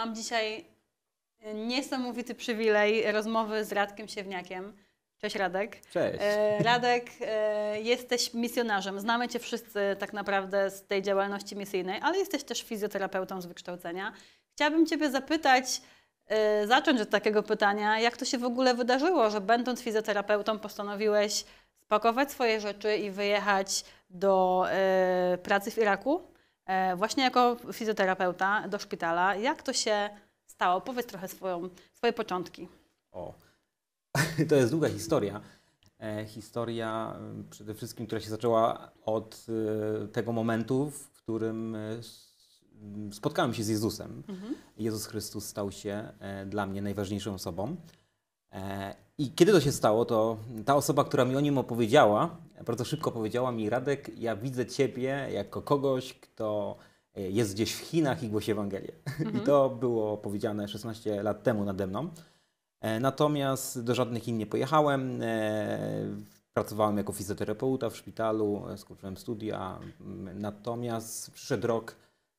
Mam dzisiaj niesamowity przywilej rozmowy z Radkiem Siewniakiem. Cześć Radek. Cześć. Radek, jesteś misjonarzem. Znamy Cię wszyscy tak naprawdę z tej działalności misyjnej, ale jesteś też fizjoterapeutą z wykształcenia. Chciałabym Ciebie zapytać, zacząć od takiego pytania, jak to się w ogóle wydarzyło, że będąc fizjoterapeutą postanowiłeś spakować swoje rzeczy i wyjechać do pracy w Iraku, właśnie jako fizjoterapeuta do szpitala. Jak to się stało? Powiedz trochę swoje początki. O, to jest długa historia. Historia przede wszystkim, która się zaczęła od tego momentu, w którym spotkałem się z Jezusem. Jezus Chrystus stał się dla mnie najważniejszą osobą. I kiedy to się stało, to ta osoba, która mi o nim opowiedziała, bardzo szybko powiedziała mi: Radek, ja widzę Ciebie jako kogoś, kto jest gdzieś w Chinach i głosi Ewangelię. I to było powiedziane 16 lat temu nade mną. Natomiast do żadnych Chin nie pojechałem. Pracowałem jako fizjoterapeuta w szpitalu, skończyłem studia. Natomiast przyszedł rok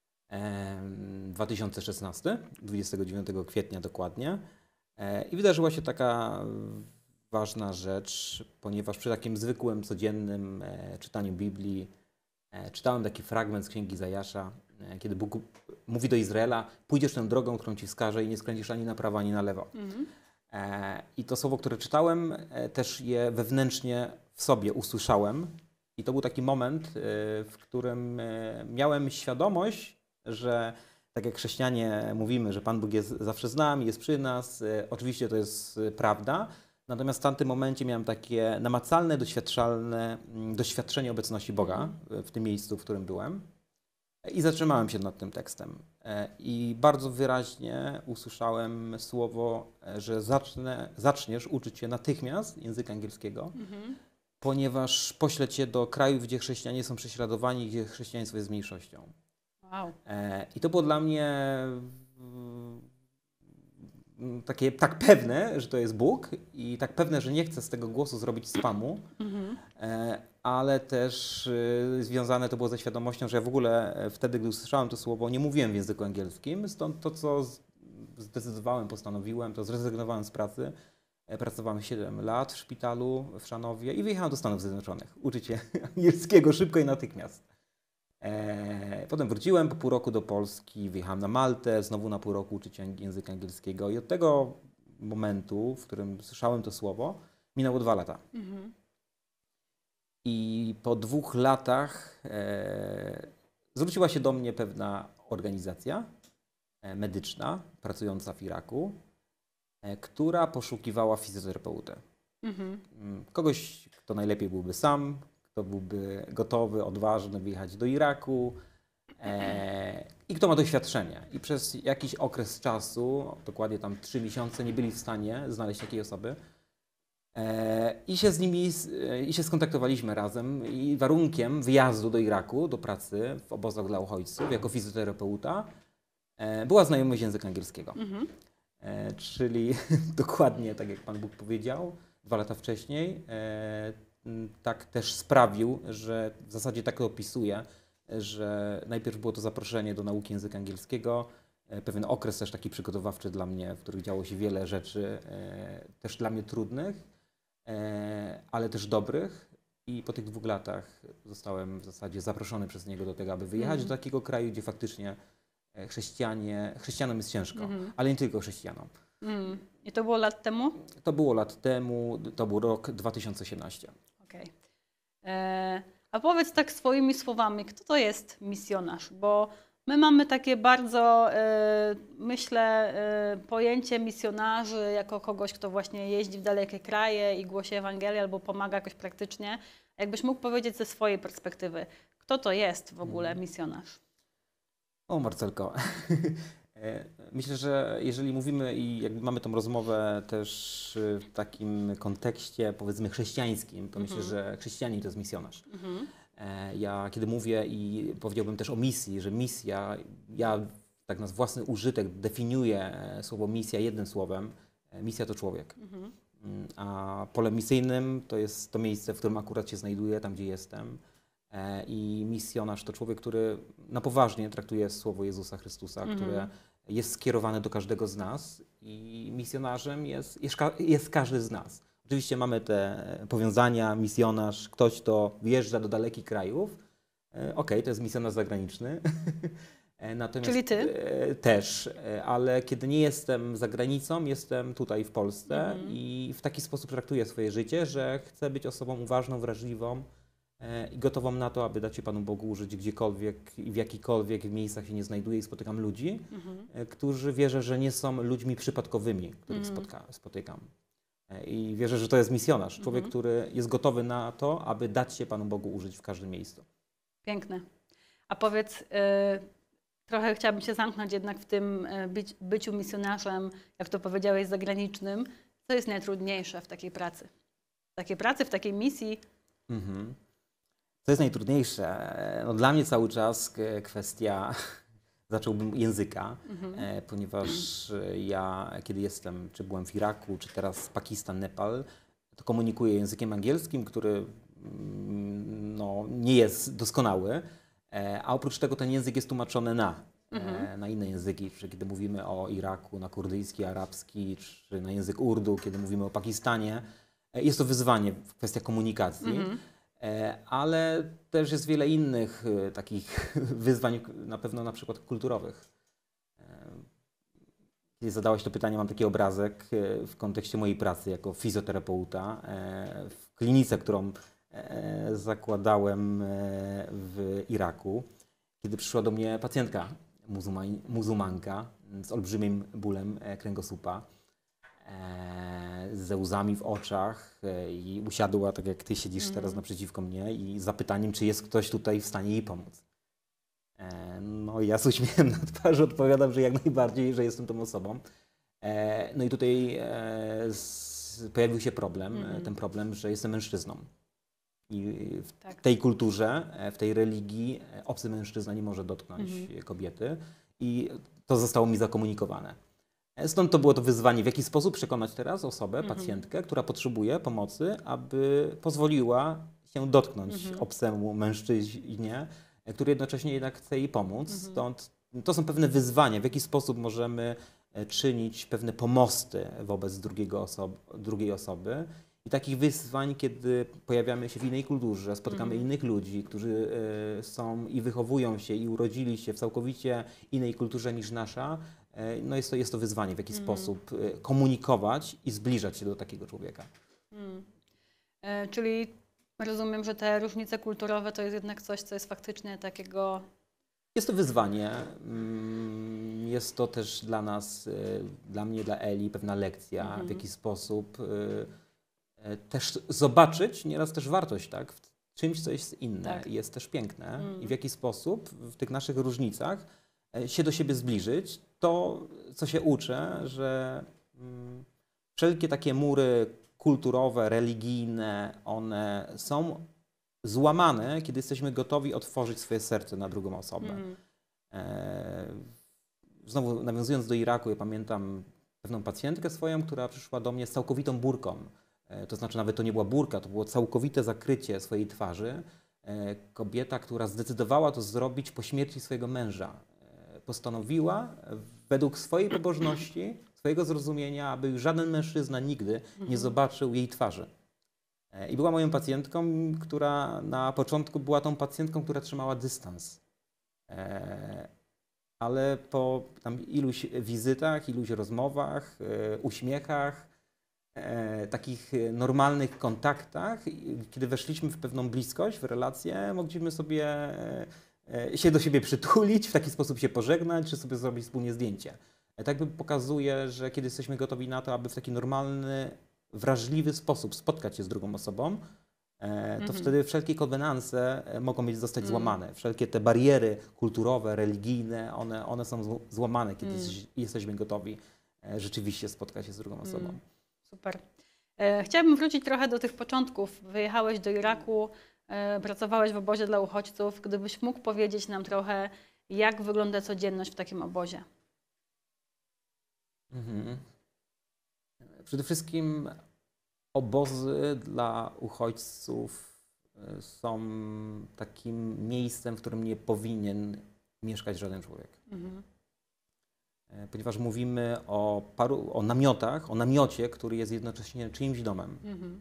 2016, 29 kwietnia dokładnie. I wydarzyła się taka ważna rzecz, ponieważ przy takim zwykłym, codziennym czytaniu Biblii czytałem taki fragment z Księgi Izajasza, kiedy Bóg mówi do Izraela: pójdziesz tą drogą, którą Ci wskażę i nie skręcisz ani na prawo, ani na lewo. I to słowo, które czytałem, też je wewnętrznie w sobie usłyszałem. I to był taki moment, w którym miałem świadomość, że tak jak chrześcijanie mówimy, że Pan Bóg jest zawsze z nami, jest przy nas, oczywiście to jest prawda. Natomiast w tamtym momencie miałem takie namacalne, doświadczenie obecności Boga w tym miejscu, w którym byłem. I zatrzymałem się nad tym tekstem. I bardzo wyraźnie usłyszałem słowo, że zaczniesz uczyć się natychmiast języka angielskiego, ponieważ poślę Cię do krajów, gdzie chrześcijanie są prześladowani, gdzie chrześcijaństwo jest mniejszością. Wow. I to było dla mnie tak pewne, że to jest Bóg i tak pewne, że nie chcę z tego głosu zrobić spamu, ale też związane to było ze świadomością, że ja w ogóle wtedy, gdy usłyszałem to słowo, nie mówiłem w języku angielskim, stąd to, co zdecydowałem, postanowiłem, to zrezygnowałem z pracy. Pracowałem 7 lat w szpitalu w Szanowie i wyjechałem do Stanów Zjednoczonych. Uczyć się angielskiego szybko i natychmiast. Potem wróciłem po pół roku do Polski, wyjechałem na Maltę, znowu na pół roku uczyć się języka angielskiego i od tego momentu, w którym słyszałem to słowo, minęło 2 lata. I po 2 latach zwróciła się do mnie pewna organizacja medyczna pracująca w Iraku, która poszukiwała fizjoterapeuty. Kogoś, kto najlepiej byłby sam, kto byłby gotowy, odważny wyjechać do Iraku i kto ma doświadczenie. I przez jakiś okres czasu, dokładnie tam 3 miesiące, nie byli w stanie znaleźć takiej osoby. I się skontaktowaliśmy razem i warunkiem wyjazdu do Iraku, do pracy w obozach dla uchodźców jako fizjoterapeuta była znajomość języka angielskiego. Czyli dokładnie tak jak Pan Bóg powiedział 2 lata wcześniej, tak też sprawił, że w zasadzie tak to opisuję, że najpierw było to zaproszenie do nauki języka angielskiego, pewien okres też taki przygotowawczy dla mnie, w którym działo się wiele rzeczy, też dla mnie trudnych, ale też dobrych. I po tych 2 latach zostałem w zasadzie zaproszony przez niego do tego, aby wyjechać do takiego kraju, gdzie faktycznie chrześcijanom jest ciężko, ale nie tylko chrześcijanom. I to było lat temu? To było lat temu, to był rok 2018. Okej. A powiedz tak swoimi słowami, kto to jest misjonarz? Bo my mamy takie bardzo, myślę, pojęcie misjonarzy jako kogoś, kto właśnie jeździ w dalekie kraje i głosi Ewangelię albo pomaga jakoś praktycznie. Jakbyś mógł powiedzieć ze swojej perspektywy, kto to jest w ogóle misjonarz? O, Marcelko. Myślę, że jeżeli mówimy i jakby mamy tą rozmowę też w takim kontekście, powiedzmy, chrześcijańskim, to myślę, że chrześcijanin to jest misjonarz. Ja kiedy mówię i powiedziałbym też o misji, że misja, ja tak na własny użytek definiuję słowo misja jednym słowem. Misja to człowiek. A polem misyjnym to jest to miejsce, w którym akurat się znajduję, tam gdzie jestem. I misjonarz to człowiek, który na poważnie traktuje słowo Jezusa Chrystusa, które jest skierowane do każdego z nas i misjonarzem jest każdy z nas. Oczywiście mamy te powiązania, misjonarz, ktoś, kto wyjeżdża do dalekich krajów. Okej, to jest misjonarz zagraniczny. Natomiast Czyli ty? też, ale kiedy nie jestem za granicą, jestem tutaj w Polsce i w taki sposób traktuję swoje życie, że chcę być osobą uważną, wrażliwą i gotową na to, aby dać się Panu Bogu użyć gdziekolwiek i w jakichkolwiek miejscach się nie znajduję i spotykam ludzi, którzy wierzę, że nie są ludźmi przypadkowymi, których spotykam. I wierzę, że to jest misjonarz, człowiek, który jest gotowy na to, aby dać się Panu Bogu użyć w każdym miejscu. Piękne. A powiedz, trochę chciałabym się zamknąć jednak w tym byciu misjonarzem, jak to powiedziałeś, zagranicznym. Co jest najtrudniejsze w takiej pracy? W takiej misji? Co jest najtrudniejsze? No, dla mnie cały czas kwestia, zacząłbym języka, ponieważ ja, kiedy czy byłem w Iraku, czy teraz Pakistan, Nepal, to komunikuję językiem angielskim, który no, nie jest doskonały, a oprócz tego ten język jest tłumaczony na inne języki, czy kiedy mówimy o Iraku, na kurdyjski, arabski, czy na język urdu, kiedy mówimy o Pakistanie. Jest to wyzwanie w kwestiach komunikacji, ale też jest wiele innych takich wyzwań, na pewno na przykład kulturowych. Kiedy zadałaś to pytanie, mam taki obrazek w kontekście mojej pracy jako fizjoterapeuta w klinice, którą zakładałem w Iraku, kiedy przyszła do mnie pacjentka muzułmanka z olbrzymim bólem kręgosłupa, ze łzami w oczach i usiadła, tak jak ty siedzisz teraz naprzeciwko mnie i z zapytaniem, czy jest ktoś tutaj w stanie jej pomóc. No i ja z uśmiechem na twarzy odpowiadam, że jak najbardziej, że jestem tą osobą. No i tutaj pojawił się problem, ten problem, że jestem mężczyzną. I w tej kulturze, w tej religii obcy mężczyzna nie może dotknąć kobiety i to zostało mi zakomunikowane. Stąd to było to wyzwanie, w jaki sposób przekonać teraz osobę, pacjentkę, która potrzebuje pomocy, aby pozwoliła się dotknąć obcemu mężczyźnie, który jednocześnie jednak chce jej pomóc. Stąd to są pewne wyzwania, w jaki sposób możemy czynić pewne pomosty wobec drugiej osoby. I takich wyzwań, kiedy pojawiamy się w innej kulturze, spotykamy innych ludzi, którzy są i wychowują się i urodzili się w całkowicie innej kulturze niż nasza, no jest to wyzwanie, w jaki sposób komunikować i zbliżać się do takiego człowieka. Czyli rozumiem, że te różnice kulturowe to jest jednak coś, co jest faktycznie takiego... Jest to wyzwanie. Jest to też dla nas, dla mnie, dla Eli pewna lekcja, w jaki sposób też zobaczyć nieraz też wartość, tak? W czymś, co jest inne i jest też piękne i w jaki sposób w tych naszych różnicach się do siebie zbliżyć. To, co się uczę, że wszelkie takie mury kulturowe, religijne, one są złamane, kiedy jesteśmy gotowi otworzyć swoje serce na drugą osobę. Znowu nawiązując do Iraku, ja pamiętam pewną pacjentkę swoją, która przyszła do mnie z całkowitą burką. To znaczy nawet to nie była burka, to było całkowite zakrycie swojej twarzy. Kobieta, która zdecydowała to zrobić po śmierci swojego męża. Postanowiła według swojej pobożności, swojego zrozumienia, aby już żaden mężczyzna nigdy nie zobaczył jej twarzy. I była moją pacjentką, która na początku była tą pacjentką, która trzymała dystans. Ale po tam iluś wizytach, iluś rozmowach, uśmiechach, takich normalnych kontaktach, kiedy weszliśmy w pewną bliskość, w relację, mogliśmy sobie się do siebie przytulić, w taki sposób się pożegnać, czy sobie zrobić wspólnie zdjęcie. Tak pokazuje, że kiedy jesteśmy gotowi na to, aby w taki normalny, wrażliwy sposób spotkać się z drugą osobą, to wtedy wszelkie konwenanse mogą zostać złamane. Wszelkie te bariery kulturowe, religijne, one są złamane, kiedy jesteśmy gotowi rzeczywiście spotkać się z drugą osobą. Super. Chciałabym wrócić trochę do tych początków. Wyjechałeś do Iraku, pracowałeś w obozie dla uchodźców. Gdybyś mógł powiedzieć nam trochę, jak wygląda codzienność w takim obozie? Przede wszystkim obozy dla uchodźców są takim miejscem, w którym nie powinien mieszkać żaden człowiek. ponieważ mówimy o namiotach, o namiocie, który jest jednocześnie czyimś domem,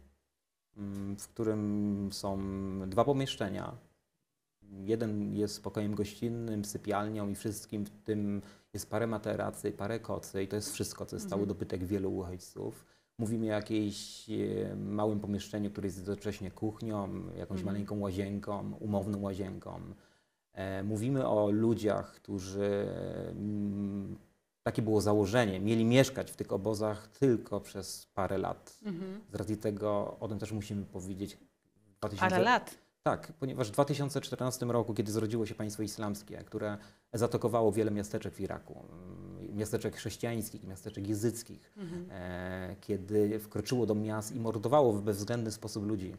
w którym są 2 pomieszczenia. Jeden jest pokojem gościnnym, sypialnią i wszystkim, w tym jest parę materacy, parę kocy i to jest wszystko, co jest stały dobytek wielu uchodźców. Mówimy o jakimś małym pomieszczeniu, które jest jednocześnie kuchnią, jakąś maleńką łazienką, umowną łazienką. Mówimy o ludziach, którzy, takie było założenie, mieli mieszkać w tych obozach tylko przez parę lat. Z racji tego, o tym też musimy powiedzieć. Parę lat. Tak, ponieważ w 2014 roku, kiedy zrodziło się państwo islamskie, które zaatakowało wiele miasteczek w Iraku, miasteczek chrześcijańskich, miasteczek jezyckich, kiedy wkroczyło do miast i mordowało w bezwzględny sposób ludzi.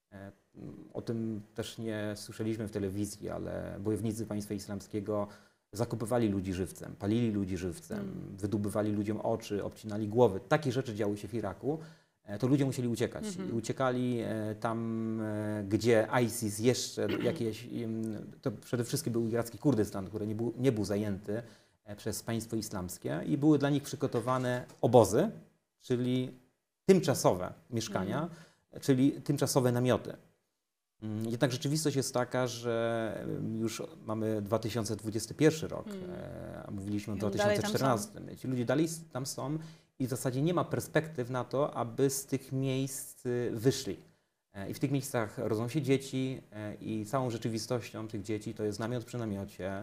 O tym też nie słyszeliśmy w telewizji, ale bojownicy państwa islamskiego zakopywali ludzi żywcem, palili ludzi żywcem, wydubywali ludziom oczy, obcinali głowy. Takie rzeczy działy się w Iraku. To ludzie musieli uciekać. I uciekali tam, gdzie ISIS jeszcze jakieś, to przede wszystkim był iracki Kurdystan, który nie był zajęty przez państwo islamskie i były dla nich przygotowane obozy, czyli tymczasowe mieszkania, czyli tymczasowe namioty. Jednak rzeczywistość jest taka, że już mamy 2021 rok, a mówiliśmy o 2014. Ci ludzie dalej tam są i w zasadzie nie ma perspektyw na to, aby z tych miejsc wyszli. I w tych miejscach rodzą się dzieci i całą rzeczywistością tych dzieci to jest namiot przy namiocie,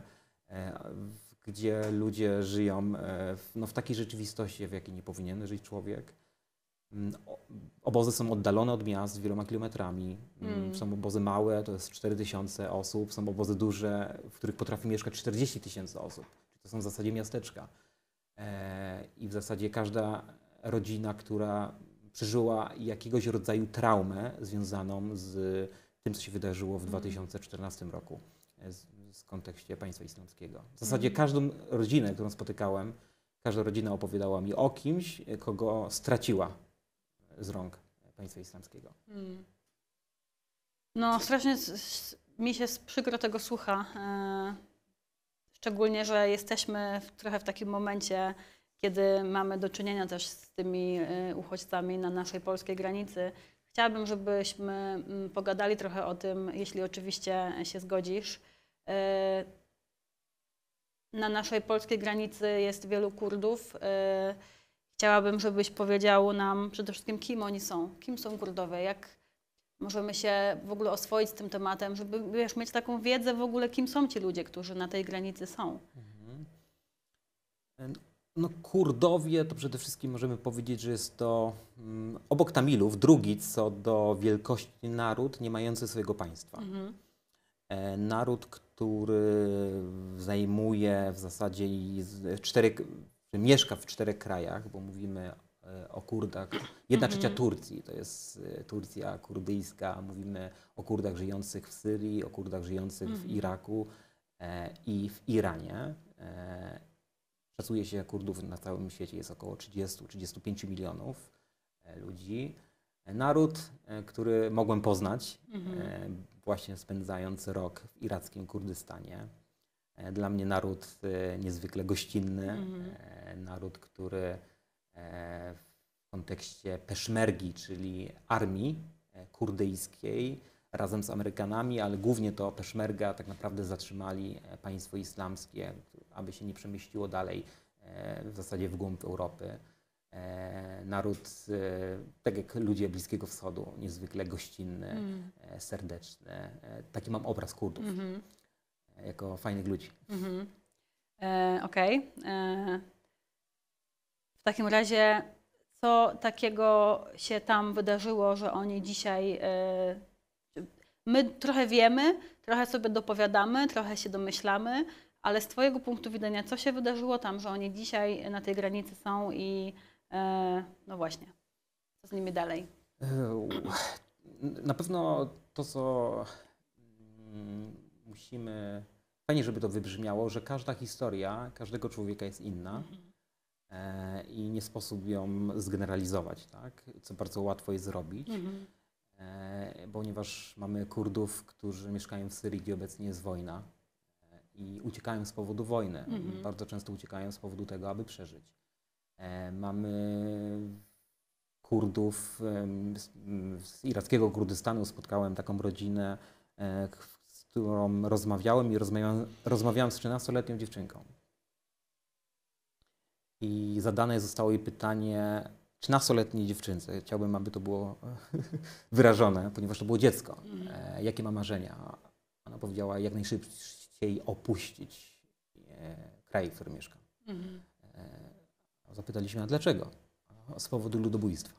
gdzie ludzie żyją w takiej rzeczywistości, w jakiej nie powinien żyć człowiek. Obozy są oddalone od miast wieloma kilometrami. Są obozy małe, to jest 4000 osób. Są obozy duże, w których potrafi mieszkać 40 000 osób. To są w zasadzie miasteczka. I w zasadzie każda rodzina, która przeżyła jakiegoś rodzaju traumę związaną z tym, co się wydarzyło w 2014 roku w kontekście państwa islamskiego. W zasadzie każdą rodzinę, którą spotykałem, każda rodzina opowiadała mi o kimś, kogo straciła z rąk państwa islamskiego. No strasznie mi się przykro tego słucha. Szczególnie, że jesteśmy trochę w takim momencie, kiedy mamy do czynienia też z tymi uchodźcami na naszej polskiej granicy. Chciałabym, żebyśmy pogadali trochę o tym, jeśli oczywiście się zgodzisz. Na naszej polskiej granicy jest wielu Kurdów. Chciałabym, żebyś powiedział nam przede wszystkim, kim oni są, kim są Kurdowie, jak możemy się w ogóle oswoić z tym tematem, żeby mieć taką wiedzę w ogóle, kim są ci ludzie, którzy na tej granicy są. No, Kurdowie to przede wszystkim możemy powiedzieć, że jest to obok Tamilów drugi co do wielkości naród nie mający swojego państwa. Naród, który zajmuje w zasadzie mieszka w 4 krajach, bo mówimy o Kurdach. 1/3 Turcji to jest Turcja kurdyjska. Mówimy o Kurdach żyjących w Syrii, o Kurdach żyjących w Iraku i w Iranie. Szacuje się, Kurdów na całym świecie jest około 30-35 milionów ludzi. Naród, który mogłem poznać, właśnie spędzając rok w irackim Kurdystanie. Dla mnie naród niezwykle gościnny, naród, który w kontekście peszmergi, czyli armii kurdyjskiej, razem z Amerykanami, ale głównie to peszmerga tak naprawdę zatrzymali państwo islamskie, aby się nie przemieściło dalej w zasadzie w głąb Europy. Naród, tak jak ludzie Bliskiego Wschodu, niezwykle gościnny, serdeczny. Taki mam obraz Kurdów, jako fajnych ludzi. Okej. W takim razie, co takiego się tam wydarzyło, że oni dzisiaj... My trochę wiemy, trochę sobie dopowiadamy, trochę się domyślamy, ale z Twojego punktu widzenia, co się wydarzyło tam, że oni dzisiaj na tej granicy są i no właśnie, co z nimi dalej? Na pewno to, co musimy... Fajnie, żeby to wybrzmiało, że każda historia każdego człowieka jest inna i nie sposób ją zgeneralizować, tak? Co bardzo łatwo jest zrobić. Ponieważ mamy Kurdów, którzy mieszkają w Syrii, gdzie obecnie jest wojna i uciekają z powodu wojny. Bardzo często uciekają z powodu tego, aby przeżyć. Mamy Kurdów z irackiego Kurdystanu. Spotkałem taką rodzinę, z którą rozmawiałem i rozmawiałem z 13-letnią dziewczynką. I zadane zostało jej pytanie 13-letniej dziewczynce. Chciałbym, aby to było wyrażone, ponieważ to było dziecko. Jakie ma marzenia? Ona powiedziała, jak najszybciej opuścić kraj, w którym mieszka. Zapytaliśmy, a dlaczego? Z powodu ludobójstwa.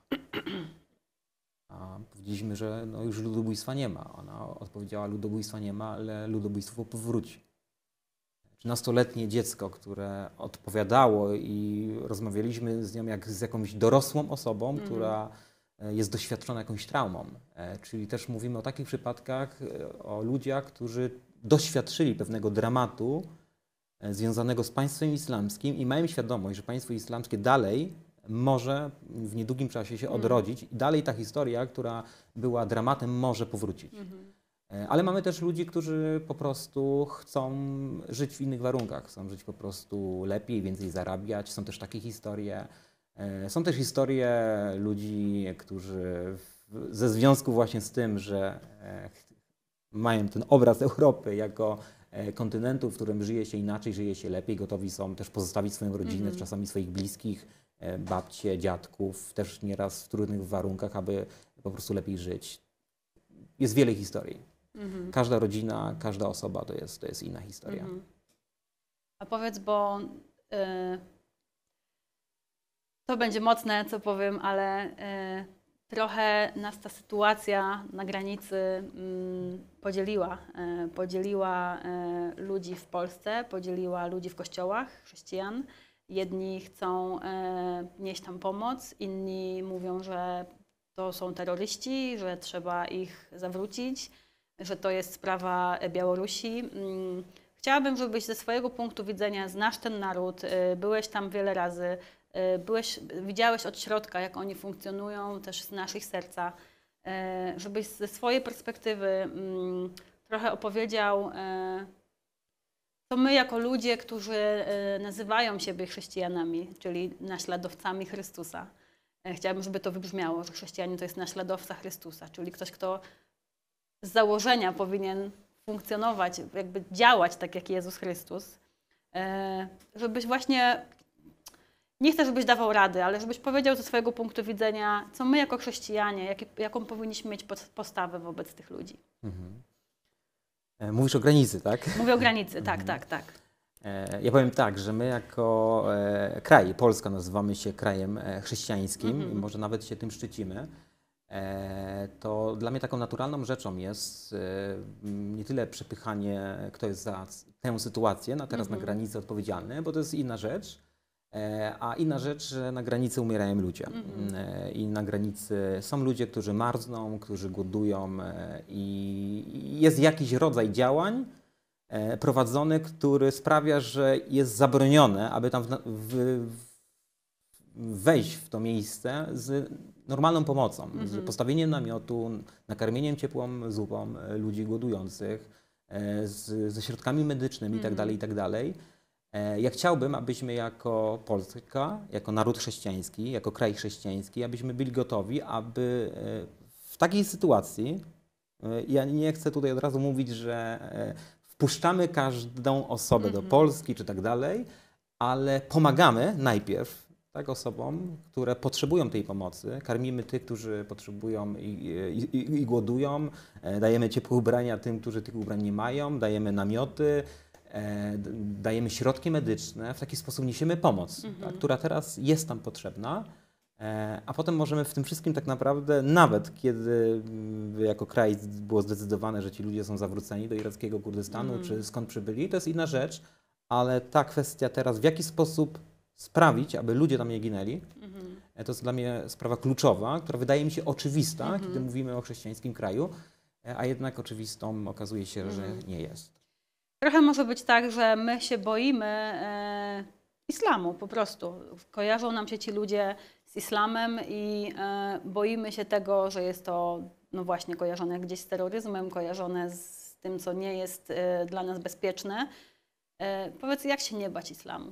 A powiedzieliśmy, że no już ludobójstwa nie ma. Ona odpowiedziała, ludobójstwa nie ma, ale ludobójstwo powróci. 13-letnie dziecko, które odpowiadało i rozmawialiśmy z nią jak z jakąś dorosłą osobą, która jest doświadczona jakąś traumą. Czyli też mówimy o takich przypadkach, o ludziach, którzy doświadczyli pewnego dramatu związanego z państwem islamskim i mają świadomość, że państwo islamskie dalej może w niedługim czasie się odrodzić i dalej ta historia, która była dramatem, może powrócić. Ale mamy też ludzi, którzy po prostu chcą żyć w innych warunkach, chcą żyć po prostu lepiej, więcej zarabiać. Są też takie historie. Są też historie ludzi, którzy ze związku właśnie z tym, że mają ten obraz Europy jako kontynentu, w którym żyje się inaczej, żyje się lepiej, gotowi są też pozostawić swoją rodzinę, czasami swoich bliskich, babcie, dziadków, też nieraz w trudnych warunkach, aby po prostu lepiej żyć. Jest wiele historii. Każda rodzina, każda osoba to jest inna historia. A powiedz, bo to będzie mocne, co powiem, ale trochę nas ta sytuacja na granicy podzieliła. Podzieliła ludzi w Polsce, podzieliła ludzi w kościołach, chrześcijan. Jedni chcą nieść tam pomoc, inni mówią, że to są terroryści, że trzeba ich zawrócić, że to jest sprawa Białorusi. Chciałabym, żebyś ze swojego punktu widzenia, znasz ten naród, byłeś tam wiele razy, widziałeś od środka, jak oni funkcjonują, też znasz ich serca, żebyś ze swojej perspektywy trochę opowiedział, co my jako ludzie, którzy nazywają siebie chrześcijanami, czyli naśladowcami Chrystusa. Chciałabym, żeby to wybrzmiało, że chrześcijanin to jest naśladowca Chrystusa, czyli ktoś, kto z założenia powinien funkcjonować, jakby działać tak jak Jezus Chrystus. Żebyś właśnie, nie chcę, żebyś dawał rady, ale żebyś powiedział ze swojego punktu widzenia, co my jako chrześcijanie, jaką powinniśmy mieć postawę wobec tych ludzi. Mówisz o granicy, tak? Mówię o granicy, tak. Ja powiem tak, że my jako kraj, Polska nazywamy się krajem chrześcijańskim i może nawet się tym szczycimy. To dla mnie taką naturalną rzeczą jest nie tyle przepychanie, kto jest za tę sytuację, teraz na granicy odpowiedzialny, bo to jest inna rzecz, a inna rzecz, że na granicy umierają ludzie. I na granicy są ludzie, którzy marzną, którzy głodują i jest jakiś rodzaj działań prowadzony, który sprawia, że jest zabronione, aby tam wejść w to miejsce z normalną pomocą, z postawieniem namiotu, nakarmieniem ciepłą zupą ludzi głodujących, ze środkami medycznymi itd. Ja chciałbym, abyśmy jako Polska, jako naród chrześcijański, jako kraj chrześcijański, abyśmy byli gotowi, aby w takiej sytuacji, ja nie chcę tutaj od razu mówić, że wpuszczamy każdą osobę do Polski czy tak dalej, ale pomagamy najpierw tak osobom, które potrzebują tej pomocy. Karmimy tych, którzy potrzebują i głodują. Dajemy ciepłe ubrania tym, którzy tych ubrań nie mają. Dajemy namioty, dajemy środki medyczne. W taki sposób niesiemy pomoc, która teraz jest tam potrzebna. A potem możemy w tym wszystkim tak naprawdę, nawet kiedy jako kraj było zdecydowane, że ci ludzie są zawróceni do irackiego Kurdystanu, czy skąd przybyli, to jest inna rzecz, ale ta kwestia teraz, w jaki sposób sprawić, aby ludzie tam nie ginęli, to jest dla mnie sprawa kluczowa, która wydaje mi się oczywista, kiedy mówimy o chrześcijańskim kraju, a jednak oczywistą okazuje się, że nie jest. Trochę może być tak, że my się boimy islamu po prostu. Kojarzą nam się ci ludzie z islamem i boimy się tego, że jest to no właśnie kojarzone gdzieś z terroryzmem, kojarzone z tym, co nie jest dla nas bezpieczne. Powiedz, jak się nie bać islamu?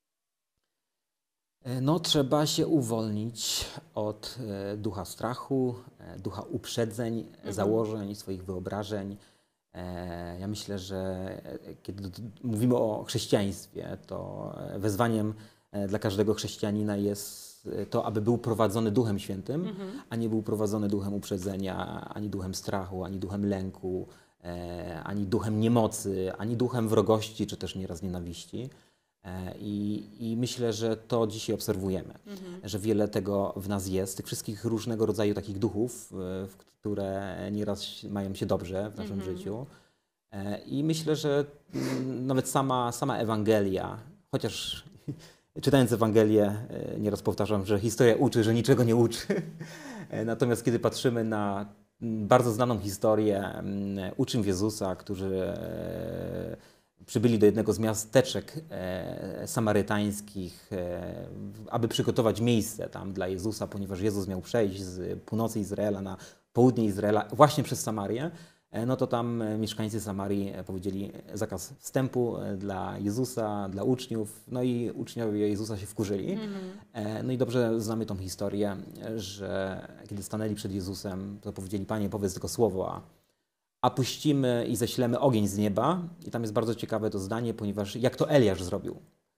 No, trzeba się uwolnić od ducha strachu, ducha uprzedzeń, założeń, swoich wyobrażeń. Ja myślę, że kiedy mówimy o chrześcijaństwie, to wezwaniem dla każdego chrześcijanina jest to, aby był prowadzony Duchem Świętym, a nie był prowadzony duchem uprzedzenia, ani duchem strachu, ani duchem lęku, ani duchem niemocy, ani duchem wrogości, czy też nieraz nienawiści. I myślę, że to dzisiaj obserwujemy, że wiele tego w nas jest, tych wszystkich różnego rodzaju takich duchów, które nieraz mają się dobrze w naszym życiu. I myślę, że nawet sama Ewangelia, chociaż czytając Ewangelię nieraz powtarzam, że historia uczy, że niczego nie uczy. Natomiast kiedy patrzymy na bardzo znaną historię uczniów Jezusa, którzy przybyli do jednego z miasteczek samarytańskich, aby przygotować miejsce tam dla Jezusa, ponieważ Jezus miał przejść z północy Izraela na południe Izraela właśnie przez Samarię, no to tam mieszkańcy Samarii powiedzieli zakaz wstępu dla Jezusa, dla uczniów, no i uczniowie Jezusa się wkurzyli. No i dobrze znamy tą historię, że kiedy stanęli przed Jezusem, to powiedzieli: Panie, powiedz tylko słowo, a puścimy i ześlemy ogień z nieba. I tam jest bardzo ciekawe to zdanie, ponieważ jak to Eliasz zrobił.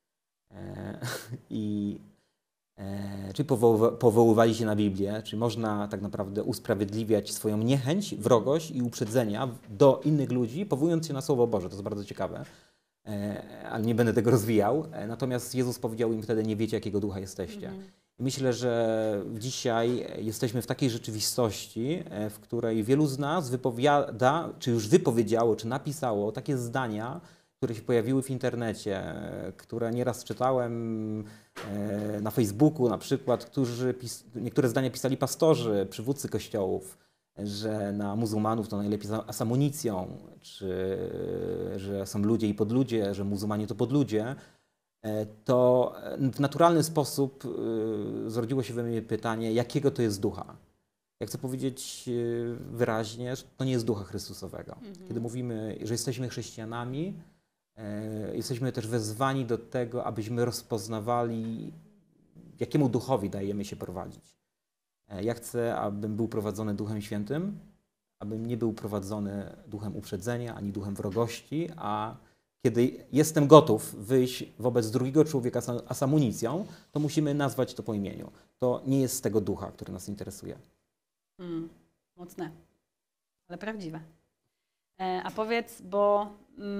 Czyli powoływali się na Biblię, czy można tak naprawdę usprawiedliwiać swoją niechęć, wrogość i uprzedzenia do innych ludzi, powołując się na Słowo Boże. To jest bardzo ciekawe, ale nie będę tego rozwijał. Natomiast Jezus powiedział im wtedy: nie wiecie, jakiego ducha jesteście. I myślę, że dzisiaj jesteśmy w takiej rzeczywistości, w której wielu z nas wypowiada, czy już wypowiedziało, czy napisało takie zdania, które się pojawiły w internecie, które nieraz czytałem na Facebooku na przykład, niektóre zdania pisali pastorzy, przywódcy kościołów, że na muzułmanów to najlepiej z amunicją, czy że są ludzie i podludzie, że muzułmanie to podludzie, to w naturalny sposób zrodziło się we mnie pytanie, jakiego to jest ducha. Ja chcę powiedzieć wyraźnie, że to nie jest ducha Chrystusowego. Kiedy mówimy, że jesteśmy chrześcijanami, jesteśmy też wezwani do tego, abyśmy rozpoznawali, jakiemu duchowi dajemy się prowadzić. Ja chcę, abym był prowadzony Duchem Świętym, abym nie był prowadzony duchem uprzedzenia, ani duchem wrogości, a kiedy jestem gotów wyjść wobec drugiego człowieka z amunicją, to musimy nazwać to po imieniu. To nie jest z tego ducha, który nas interesuje. Mocne, ale prawdziwe. A powiedz, bo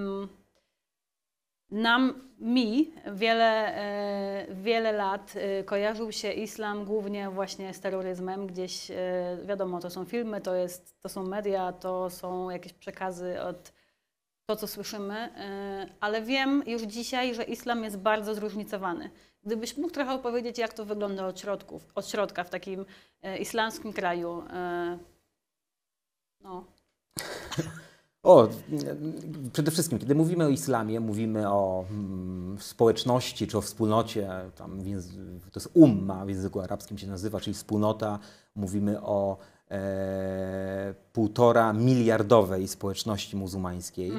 mi wiele lat kojarzył się islam głównie właśnie z terroryzmem. Gdzieś, wiadomo, to są filmy, to są media, to są jakieś przekazy od to, co słyszymy, ale wiem już dzisiaj, że islam jest bardzo zróżnicowany. Gdybyś mógł trochę opowiedzieć, jak to wygląda od środka w takim islamskim kraju. No. Przede wszystkim, kiedy mówimy o islamie, mówimy o społeczności czy o wspólnocie, tam to jest umma, w języku arabskim się nazywa, czyli wspólnota. Mówimy o 1,5 miliardowej społeczności muzułmańskiej,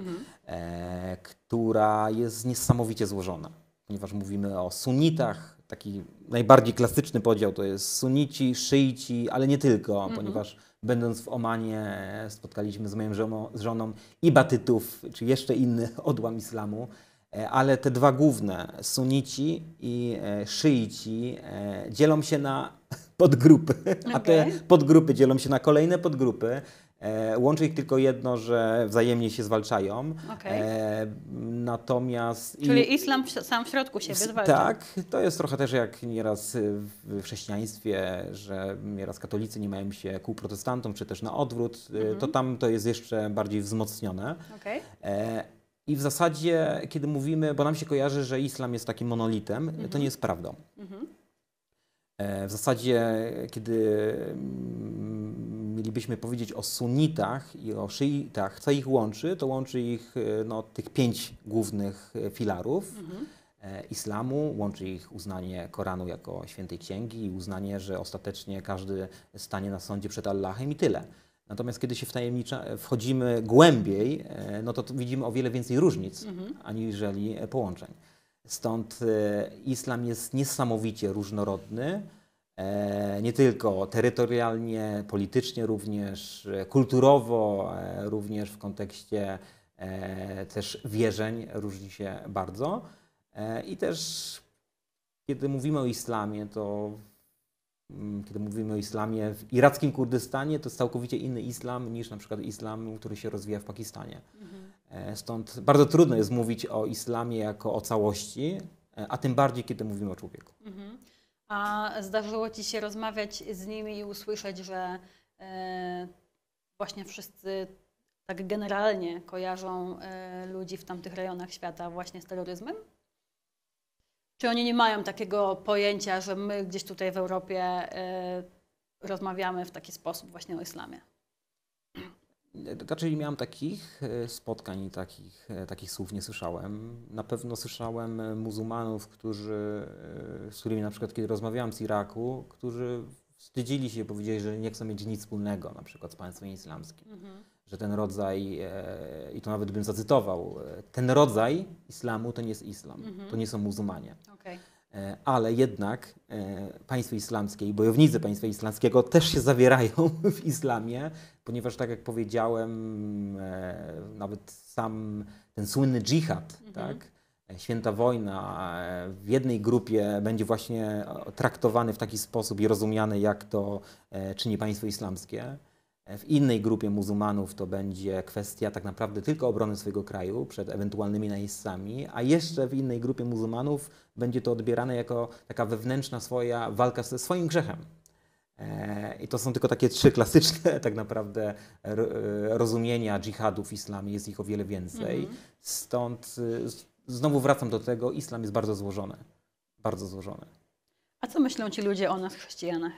która jest niesamowicie złożona, ponieważ mówimy o sunnitach. Taki najbardziej klasyczny podział to jest sunnici, szyici, ale nie tylko, ponieważ będąc w Omanie spotkaliśmy z moją żoną i batytów, czy jeszcze inny odłam islamu, ale te dwa główne, sunnici i szyici, dzielą się na podgrupy, a te podgrupy dzielą się na kolejne podgrupy. Łączy ich tylko jedno, że wzajemnie się zwalczają. Natomiast... Czyli islam sam w środku siebie zwalcza. Tak, to jest trochę też jak nieraz w chrześcijaństwie, że nieraz katolicy nie mają się ku protestantom, czy też na odwrót, to tam to jest jeszcze bardziej wzmocnione. I w zasadzie, kiedy mówimy, bo nam się kojarzy, że islam jest takim monolitem, to nie jest prawdą. W zasadzie, kiedy mielibyśmy powiedzieć o sunnitach i o szyitach, co ich łączy, to łączy ich tych 5 głównych filarów islamu. Łączy ich uznanie Koranu jako świętej księgi i uznanie, że ostatecznie każdy stanie na sądzie przed Allahem i tyle. Natomiast kiedy się wchodzimy głębiej, no to widzimy o wiele więcej różnic, aniżeli połączeń. Stąd islam jest niesamowicie różnorodny, nie tylko terytorialnie, politycznie również, kulturowo, również w kontekście też wierzeń różni się bardzo. I też kiedy mówimy o islamie, kiedy mówimy o islamie w irackim Kurdystanie, to jest całkowicie inny islam niż na przykład islam, który się rozwija w Pakistanie. Stąd bardzo trudno jest mówić o islamie jako o całości, a tym bardziej, kiedy mówimy o człowieku. A zdarzyło Ci się rozmawiać z nimi i usłyszeć, że właśnie wszyscy tak generalnie kojarzą ludzi w tamtych rejonach świata właśnie z terroryzmem? Czy oni nie mają takiego pojęcia, że my gdzieś tutaj w Europie rozmawiamy w taki sposób właśnie o islamie? Raczej nie miałem takich spotkań i takich słów nie słyszałem. Na pewno słyszałem muzułmanów, z którymi na przykład kiedy rozmawiałem z Iraku, którzy wstydzili się i powiedzieli, że nie chcą mieć nic wspólnego na przykład z państwem islamskim. Że ten rodzaj, i to nawet bym zacytował, ten rodzaj islamu to nie jest islam, to nie są muzułmanie. Okay. Ale jednak państwo islamskie i bojownicy państwa islamskiego też się zawierają w islamie, ponieważ tak jak powiedziałem, nawet sam ten słynny dżihad, tak? Święta wojna w jednej grupie będzie właśnie traktowany w taki sposób i rozumiany, jak to czyni państwo islamskie. W innej grupie muzułmanów to będzie kwestia tak naprawdę tylko obrony swojego kraju przed ewentualnymi najeźdźcami, a jeszcze w innej grupie muzułmanów będzie to odbierane jako taka wewnętrzna swoja walka ze swoim grzechem. I to są tylko takie trzy klasyczne tak naprawdę rozumienia dżihadu w islamie, jest ich o wiele więcej. Stąd znowu wracam do tego, islam jest bardzo złożony. Bardzo złożony. A co myślą ci ludzie o nas, chrześcijanach?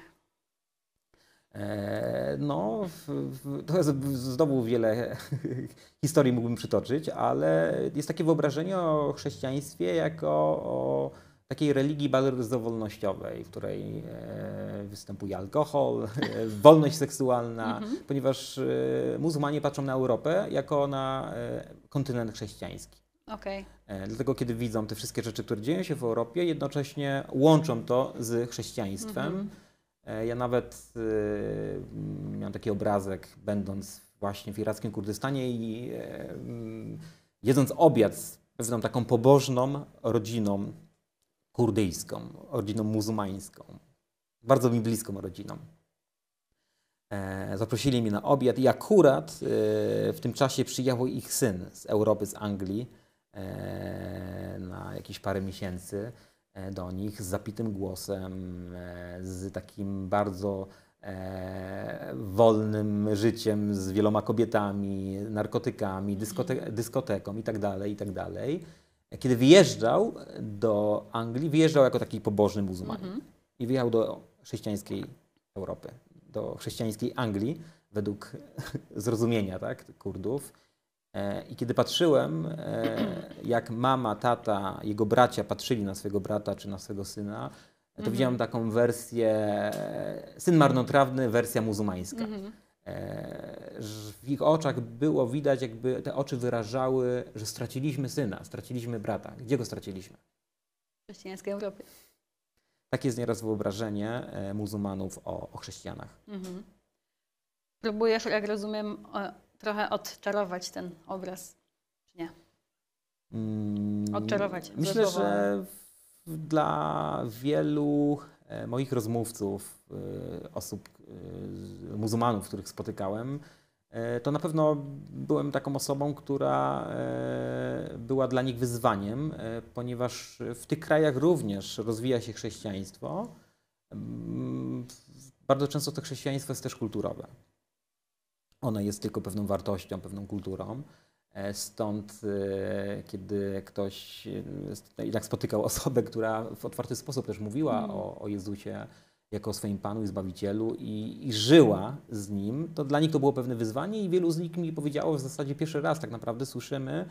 No, to jest znowu wiele historii mógłbym przytoczyć, ale jest takie wyobrażenie o chrześcijaństwie jako o takiej religii bardzo wolnościowej, w której występuje alkohol, wolność seksualna, ponieważ muzułmanie patrzą na Europę jako na kontynent chrześcijański. Okay. Dlatego kiedy widzą te wszystkie rzeczy, które dzieją się w Europie, jednocześnie łączą to z chrześcijaństwem. Ja nawet miałem taki obrazek, będąc właśnie w irackim Kurdystanie i jedząc obiad z pewną taką pobożną rodziną kurdyjską, rodziną muzułmańską, bardzo mi bliską rodziną. Zaprosili mnie na obiad i akurat w tym czasie przyjechał ich syn z Europy, z Anglii na jakieś parę miesięcy do nich z zapitym głosem, z takim bardzo wolnym życiem, z wieloma kobietami, narkotykami, dyskoteką itd., itd. Kiedy wyjeżdżał do Anglii, wyjeżdżał jako taki pobożny muzułmanin i wyjechał do chrześcijańskiej Europy, do chrześcijańskiej Anglii, według zrozumienia, tak, Kurdów. I kiedy patrzyłem, jak mama, tata, jego bracia patrzyli na swojego brata czy na swojego syna, to widziałem taką wersję, syn marnotrawny, wersja muzułmańska. W ich oczach było widać, jakby te oczy wyrażały, że straciliśmy syna, straciliśmy brata. Gdzie go straciliśmy? W chrześcijańskiej Europie. Takie jest nieraz wyobrażenie muzułmanów o chrześcijanach. Próbujesz, jak rozumiem, trochę odczarować ten obraz, czy nie? Odczarować. Myślę, że dla wielu moich rozmówców, osób, muzułmanów, których spotykałem, to na pewno byłem taką osobą, która była dla nich wyzwaniem, ponieważ w tych krajach również rozwija się chrześcijaństwo. Bardzo często to chrześcijaństwo jest też kulturowe. Ono jest tylko pewną wartością, pewną kulturą. Stąd, kiedy ktoś jednak spotykał osobę, która w otwarty sposób też mówiła o Jezusie jako o swoim Panu i Zbawicielu i żyła z Nim, to dla nich to było pewne wyzwanie i wielu z nich mi powiedziało, w zasadzie pierwszy raz tak naprawdę słyszymy,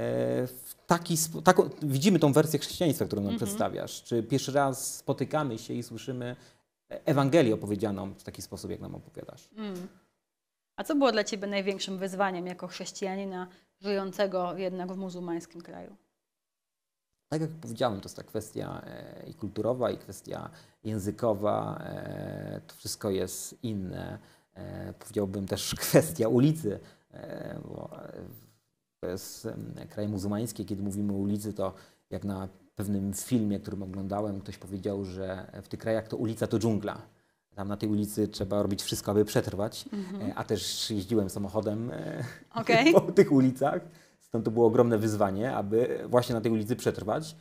widzimy tą wersję chrześcijaństwa, którą nam przedstawiasz. Czy pierwszy raz spotykamy się i słyszymy Ewangelię opowiedzianą w taki sposób, jak nam opowiadasz. A co było dla Ciebie największym wyzwaniem jako chrześcijanina żyjącego jednak w muzułmańskim kraju? Tak jak powiedziałem, to jest ta kwestia i kulturowa, i kwestia językowa. To wszystko jest inne. Powiedziałbym też kwestia ulicy, bo to jest kraj muzułmański. Kiedy mówimy o ulicy, to jak na pewnym filmie, którym oglądałem, ktoś powiedział, że w tych krajach to ulica to dżungla. Tam na tej ulicy trzeba robić wszystko, aby przetrwać, a też jeździłem samochodem Okej. po tych ulicach. Stąd to było ogromne wyzwanie, aby właśnie na tej ulicy przetrwać.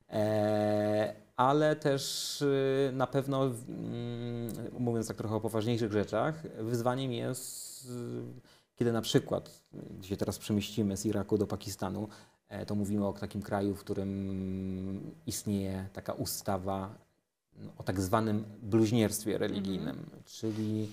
Ale też na pewno, mówiąc tak trochę o poważniejszych rzeczach, wyzwaniem jest, kiedy na przykład, gdzie teraz przemieścimy z Iraku do Pakistanu, to mówimy o takim kraju, w którym istnieje taka ustawa o tak zwanym bluźnierstwie religijnym, czyli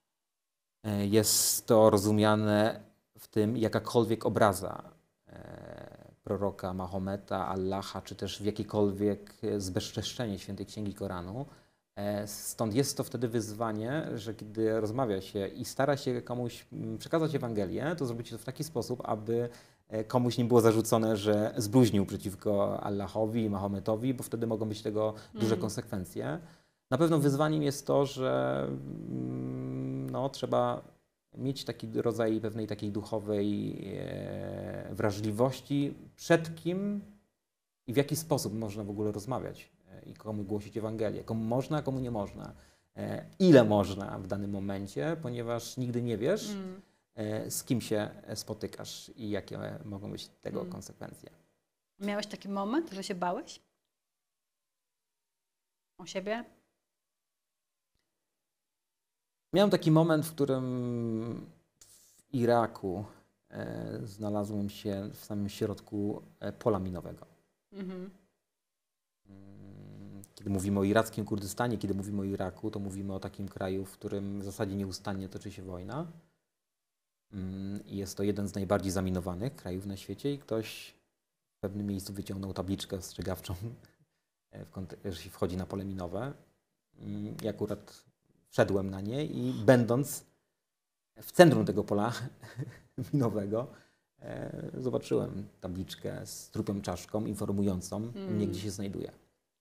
jest to rozumiane w tym jakakolwiek obraza proroka Mahometa, Allaha, czy też w jakiekolwiek zbezczeszczenie Świętej Księgi Koranu. Stąd jest to wtedy wyzwanie, że kiedy rozmawia się i stara się komuś przekazać Ewangelię, to zrobić to w taki sposób, aby komuś nie było zarzucone, że zbluźnił przeciwko Allahowi i Mahometowi, bo wtedy mogą być tego duże konsekwencje. Na pewno wyzwaniem jest to, że no, trzeba mieć taki rodzaj pewnej takiej duchowej wrażliwości, przed kim i w jaki sposób można w ogóle rozmawiać i komu głosić Ewangelię. Komu można, a komu nie można. Ile można w danym momencie, ponieważ nigdy nie wiesz, z kim się spotykasz i jakie mogą być tego konsekwencje. Miałeś taki moment, że się bałeś? O siebie? Miałem taki moment, w którym w Iraku znalazłem się w samym środku pola minowego. Kiedy mówimy o irackim Kurdystanie, kiedy mówimy o Iraku, to mówimy o takim kraju, w którym w zasadzie nieustannie toczy się wojna. I jest to jeden z najbardziej zaminowanych krajów na świecie i ktoś w pewnym miejscu wyciągnął tabliczkę ostrzegawczą, że się wchodzi na pole minowe. I akurat wszedłem na nie i będąc w centrum tego pola minowego zobaczyłem tabliczkę z trupem czaszką informującą mnie, gdzie się znajduję.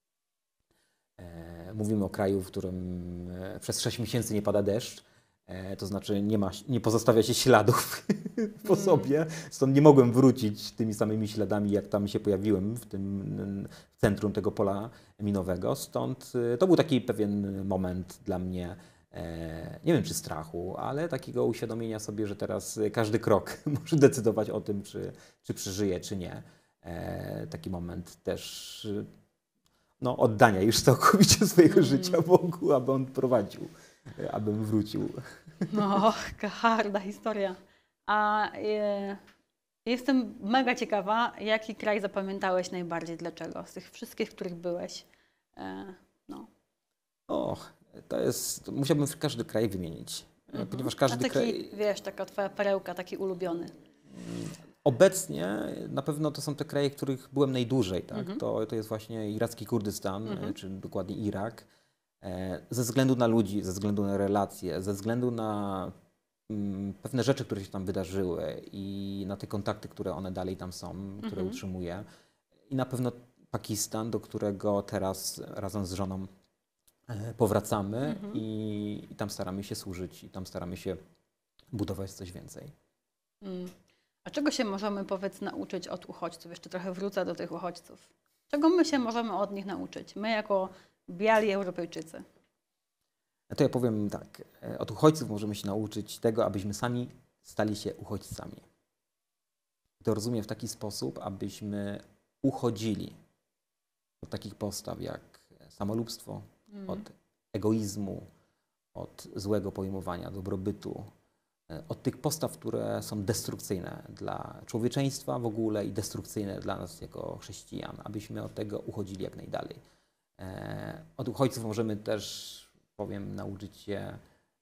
Mówimy o kraju, w którym przez 6 miesięcy nie pada deszcz, to znaczy nie pozostawia się śladów po sobie, stąd nie mogłem wrócić tymi samymi śladami, jak tam się pojawiłem w centrum tego pola minowego. Stąd to był taki pewien moment dla mnie, nie wiem czy strachu, ale takiego uświadomienia sobie, że teraz każdy krok może decydować o tym, czy przeżyję, czy nie. Taki moment też no, oddania już całkowicie swojego życia Bogu, aby On prowadził, abym wrócił. No, harda historia. A jestem mega ciekawa, jaki kraj zapamiętałeś najbardziej, dlaczego? Z tych wszystkich, w których byłeś. No. To jest, musiałbym każdy kraj wymienić, ponieważ każdy kraj... Wiesz, taka twoja perełka, taki ulubiony. Obecnie na pewno to są te kraje, w których byłem najdłużej. Tak? To jest właśnie iracki Kurdystan, czy dokładnie Irak. Ze względu na ludzi, ze względu na relacje, ze względu na pewne rzeczy, które się tam wydarzyły i na te kontakty, które one dalej tam są, które utrzymuję. I na pewno Pakistan, do którego teraz razem z żoną powracamy i tam staramy się służyć i tam staramy się budować coś więcej. A czego się możemy, powiedz, nauczyć od uchodźców? Jeszcze trochę wrócę do tych uchodźców. Czego my się możemy od nich nauczyć? My jako biali Europejczycy. To ja powiem tak. Od uchodźców możemy się nauczyć tego, abyśmy sami stali się uchodźcami. To rozumiem w taki sposób, abyśmy uchodzili od takich postaw jak samolubstwo, od egoizmu, od złego pojmowania dobrobytu, od tych postaw, które są destrukcyjne dla człowieczeństwa w ogóle i destrukcyjne dla nas jako chrześcijan, abyśmy od tego uchodzili jak najdalej. Od uchodźców możemy też, powiem, nauczyć się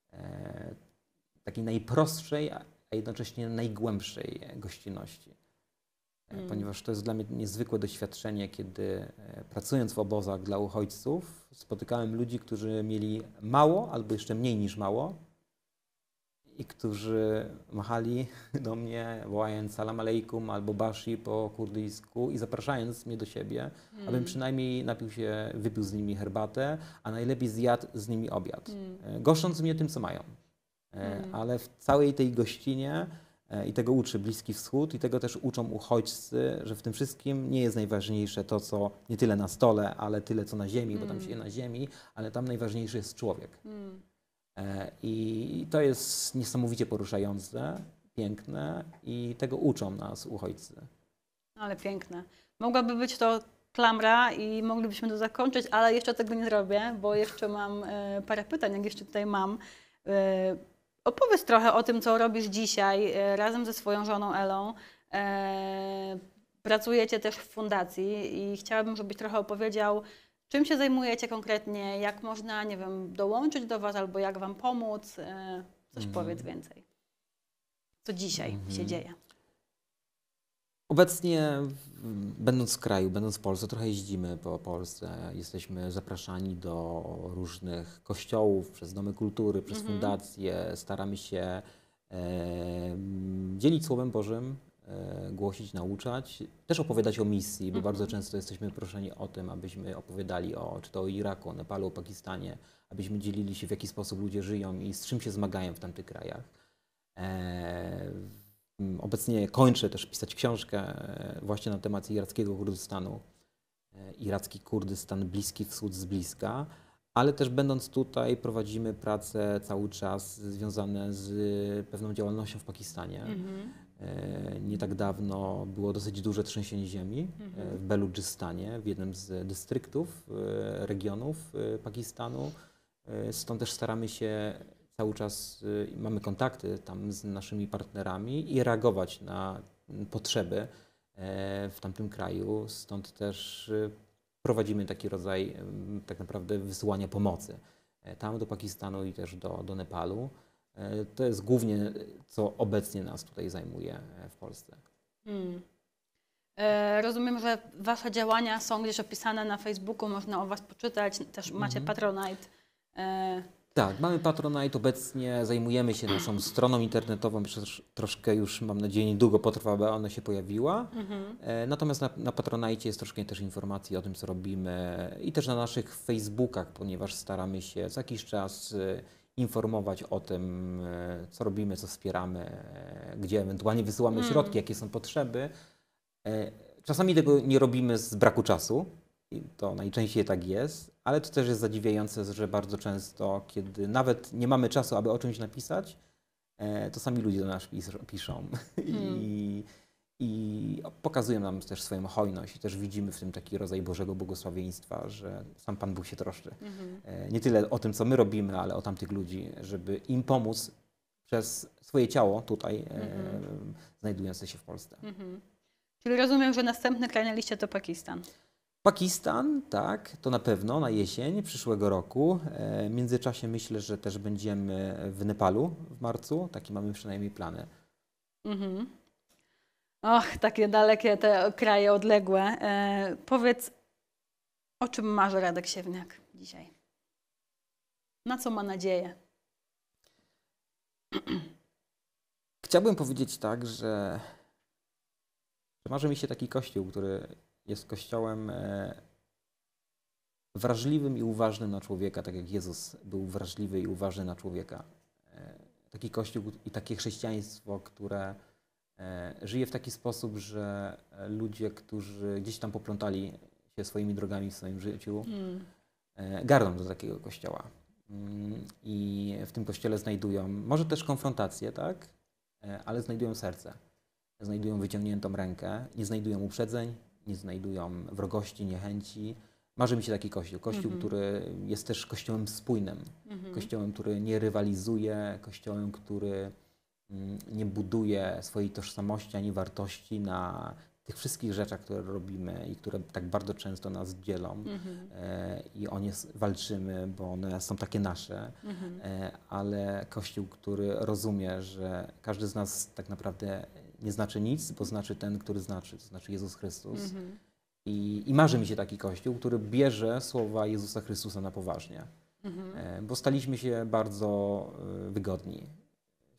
takiej najprostszej, a jednocześnie najgłębszej gościnności. Ponieważ to jest dla mnie niezwykłe doświadczenie, kiedy pracując w obozach dla uchodźców spotykałem ludzi, którzy mieli mało albo jeszcze mniej niż mało i którzy machali do mnie, wołając salam alejkum albo bashi po kurdyjsku i zapraszając mnie do siebie, abym przynajmniej wypił z nimi herbatę, a najlepiej zjadł z nimi obiad, goszcząc mnie tym, co mają. Ale w całej tej gościnie i tego uczy Bliski Wschód i tego też uczą uchodźcy, że w tym wszystkim nie jest najważniejsze to, co nie tyle na stole, ale tyle, co na ziemi, bo tam się je na ziemi, ale tam najważniejszy jest człowiek. I to jest niesamowicie poruszające, piękne i tego uczą nas uchodźcy. Ale piękne. Mogłaby być to klamra i moglibyśmy to zakończyć, ale jeszcze tego nie zrobię, bo jeszcze mam parę pytań, jak jeszcze tutaj mam. Opowiedz trochę o tym, co robisz dzisiaj razem ze swoją żoną Elą. Pracujecie też w fundacji i chciałabym, żebyś trochę opowiedział, czym się zajmujecie konkretnie, jak można, nie wiem, dołączyć do Was albo jak Wam pomóc. Coś powiedz więcej. Co dzisiaj się dzieje? Obecnie, będąc w kraju, będąc w Polsce, trochę jeździmy po Polsce. Jesteśmy zapraszani do różnych kościołów, przez domy kultury, przez fundacje. Staramy się dzielić Słowem Bożym, głosić, nauczać, też opowiadać o misji, bo bardzo często jesteśmy proszeni o tym, abyśmy opowiadali czy to o Iraku, o Nepalu, o Pakistanie, abyśmy dzielili się, w jaki sposób ludzie żyją i z czym się zmagają w tamtych krajach. Obecnie kończę też pisać książkę właśnie na temat irackiego Kurdystanu. Iracki Kurdystan, Bliski Wschód z bliska, ale też będąc tutaj prowadzimy prace cały czas związane z pewną działalnością w Pakistanie. Nie tak dawno było dosyć duże trzęsienie ziemi w Beludżystanie, w jednym z dystryktów, regionów Pakistanu. Stąd też staramy się cały czas, mamy kontakty tam z naszymi partnerami i reagować na potrzeby w tamtym kraju. Stąd też prowadzimy taki rodzaj tak naprawdę wysyłania pomocy tam do Pakistanu i też do Nepalu. To jest głównie, co obecnie nas tutaj zajmuje w Polsce. Rozumiem, że Wasze działania są gdzieś opisane na Facebooku, można o Was poczytać, też macie Patronite. Tak, mamy Patronite, obecnie zajmujemy się naszą stroną internetową, troszkę już mam nadzieję niedługo potrwa, aby ona się pojawiła. Natomiast na Patronite jest troszkę też informacji o tym, co robimy i też na naszych Facebookach, ponieważ staramy się co jakiś czas informować o tym, co robimy, co wspieramy, gdzie ewentualnie wysyłamy środki, jakie są potrzeby. Czasami tego nie robimy z braku czasu. I to najczęściej tak jest, ale to też jest zadziwiające, że bardzo często, kiedy nawet nie mamy czasu, aby o czymś napisać, to sami ludzie do nas piszą i pokazują nam też swoją hojność i też widzimy w tym taki rodzaj Bożego błogosławieństwa, że sam Pan Bóg się troszczy. Nie tyle o tym, co my robimy, ale o tamtych ludzi, żeby im pomóc przez swoje ciało tutaj, znajdujące się w Polsce. Czyli rozumiem, że następny kraj na liście to Pakistan. Pakistan, tak, to na pewno na jesień przyszłego roku. W międzyczasie myślę, że też będziemy w Nepalu w marcu. Takie mamy przynajmniej plany. Och, takie dalekie te kraje odległe. Powiedz, o czym marzy Radek Siewniak dzisiaj? Na co ma nadzieję? Chciałbym powiedzieć tak, że marzy mi się taki kościół, który jest kościołem wrażliwym i uważnym na człowieka, tak jak Jezus był wrażliwy i uważny na człowieka. Taki kościół i takie chrześcijaństwo, które żyje w taki sposób, że ludzie, którzy gdzieś tam poplątali się swoimi drogami w swoim życiu, garną do takiego kościoła. I w tym kościele znajdują może też konfrontację, tak? Ale znajdują serce. Znajdują wyciągniętą rękę, nie znajdują uprzedzeń, nie znajdują wrogości, niechęci. Marzy mi się taki kościół. Kościół, który jest też kościołem spójnym. Kościołem, który nie rywalizuje, kościołem, który nie buduje swojej tożsamości ani wartości na tych wszystkich rzeczach, które robimy i które tak bardzo często nas dzielą. I o nie walczymy, bo one są takie nasze. Ale kościół, który rozumie, że każdy z nas tak naprawdę nie znaczy nic, bo znaczy ten, który znaczy, to znaczy Jezus Chrystus. I marzy mi się taki kościół, który bierze słowa Jezusa Chrystusa na poważnie. Bo staliśmy się bardzo wygodni.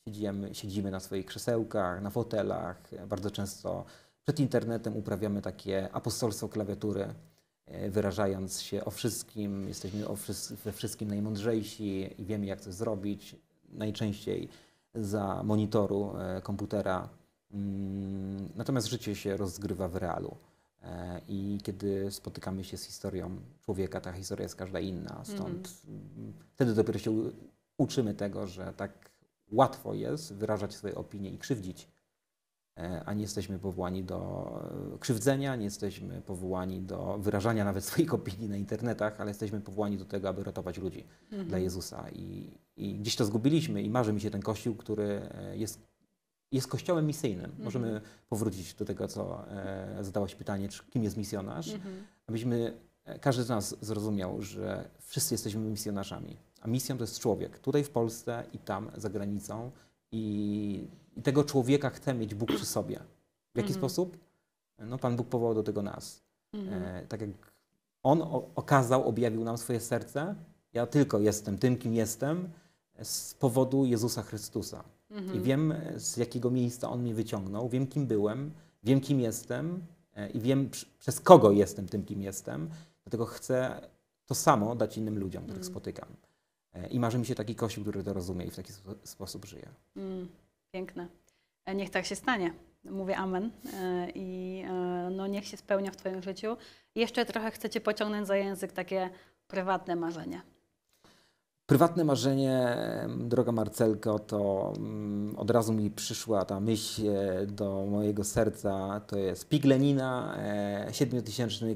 siedzimy na swoich krzesełkach, na fotelach, bardzo często przed internetem uprawiamy takie apostolstwo klawiatury, wyrażając się o wszystkim, jesteśmy we wszystkim najmądrzejsi i wiemy, jak coś zrobić, najczęściej za monitoru komputera. Natomiast życie się rozgrywa w realu. I kiedy spotykamy się z historią człowieka, ta historia jest każda inna. Stąd wtedy dopiero się uczymy tego, że tak łatwo jest wyrażać swoje opinie i krzywdzić, a nie jesteśmy powołani do krzywdzenia, nie jesteśmy powołani do wyrażania nawet swoich opinii na internetach, ale jesteśmy powołani do tego, aby ratować ludzi dla Jezusa. I gdzieś to zgubiliśmy i marzy mi się ten Kościół, który jest kościołem misyjnym. Możemy powrócić do tego, co zadałaś pytanie, kim jest misjonarz, abyśmy, każdy z nas zrozumiał, że wszyscy jesteśmy misjonarzami, a misją to jest człowiek, tutaj w Polsce i tam, za granicą i tego człowieka chce mieć Bóg przy sobie. W jaki sposób? No, Pan Bóg powołał do tego nas. Tak jak On objawił nam swoje serce, ja tylko jestem tym, kim jestem, z powodu Jezusa Chrystusa. I wiem, z jakiego miejsca On mnie wyciągnął, wiem, kim byłem, wiem, kim jestem i wiem, przez kogo jestem tym, kim jestem. Dlatego chcę to samo dać innym ludziom, których spotykam. I marzy mi się taki Kościół, który to rozumie i w taki sposób żyje. Piękne. Niech tak się stanie. Mówię amen i no, niech się spełnia w Twoim życiu. I jeszcze trochę chcę Cię pociągnąć za język, takie prywatne marzenie. Prywatne marzenie, droga Marcelko, to od razu mi przyszła ta myśl do mojego serca. To jest pik Lenina, 7-tysięcznik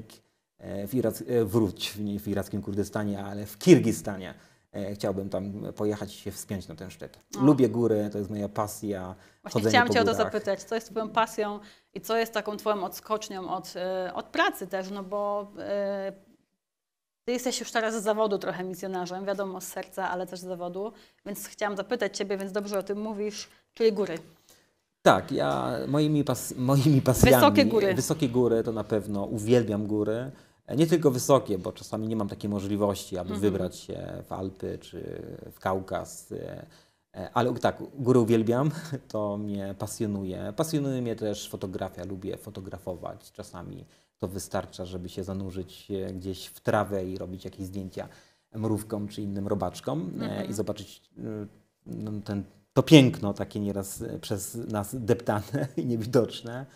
nie w irackim Kurdystanie, ale w Kirgistanie. Chciałbym tam pojechać i się wspiąć na ten szczyt. Lubię góry, to jest moja pasja. Właśnie chciałam Cię o to zapytać, co jest Twoją pasją i co jest taką Twoją odskocznią od pracy też, no bo Ty jesteś już teraz z zawodu trochę misjonarzem, wiadomo, z serca, ale też z zawodu, więc chciałam zapytać Ciebie, więc dobrze o tym mówisz, czyli góry. Tak, moimi pasjami... Wysokie góry. Wysokie góry to na pewno, uwielbiam góry. Nie tylko wysokie, bo czasami nie mam takiej możliwości, aby wybrać się w Alpy czy w Kaukaz. Ale tak, góry uwielbiam, to mnie pasjonuje. Pasjonuje mnie też fotografia, lubię fotografować. Czasami to wystarcza, żeby się zanurzyć gdzieś w trawę i robić jakieś zdjęcia mrówkom czy innym robaczkom i zobaczyć to piękno takie nieraz przez nas deptane i niewidoczne.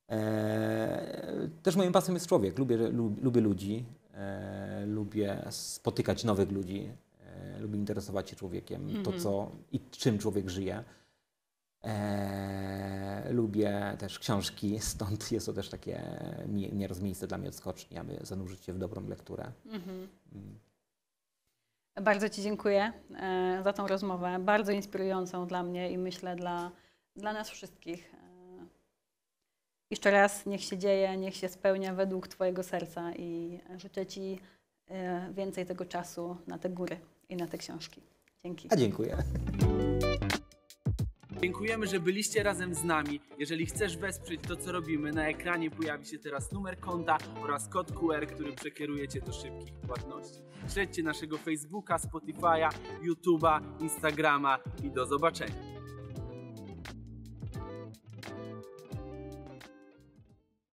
Też moją pasją jest człowiek. Lubię ludzi, lubię spotykać nowych ludzi, lubię interesować się człowiekiem, to co i czym człowiek żyje. Lubię też książki, stąd jest to też takie nieraz miejsce dla mnie odskoczni, aby zanurzyć się w dobrą lekturę. Bardzo Ci dziękuję za tą rozmowę, bardzo inspirującą dla mnie i myślę dla nas wszystkich. Jeszcze raz niech się dzieje, niech się spełnia według Twojego serca i życzę Ci więcej tego czasu na te góry i na te książki. Dzięki. A dziękuję. Dziękujemy, że byliście razem z nami. Jeżeli chcesz wesprzeć to, co robimy, na ekranie pojawi się teraz numer konta oraz kod QR, który przekieruje Cię do szybkich płatności. Śledźcie naszego Facebooka, Spotify'a, YouTube'a, Instagrama i do zobaczenia.